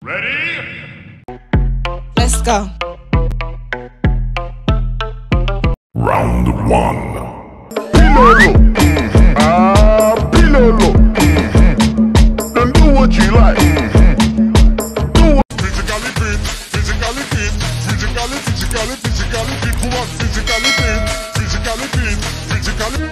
Ready? Let's go. Round one. Pilolo, Pilolo, then do what you like. Do what physically fit, physically fit, physically fit, come on, physically fit, physically.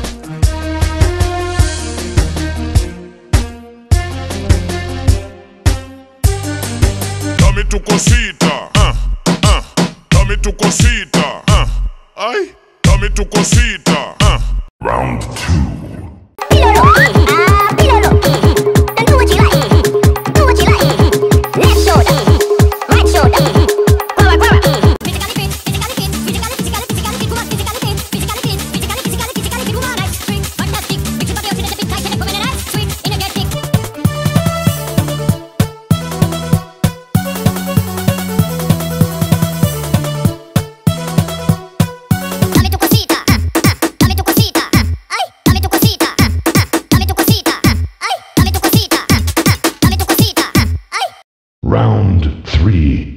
Dame tu cosita, dame tu cosita, ay, dame tu cosita. Round two. Pilolo, Pilolo, then do what you like, do what you like. Left shoulder, right shoulder, power. Physically fit, come on, physically fit, come on, right swing, fantastic. Mix your body up in a big tight and come in a nice swing, energetic. Dame tu cosita, dame tu cosita, ay, dame tu cosita, dame tu cosita, ay, dame tu cosita, dame tu cosita, ay. Round three.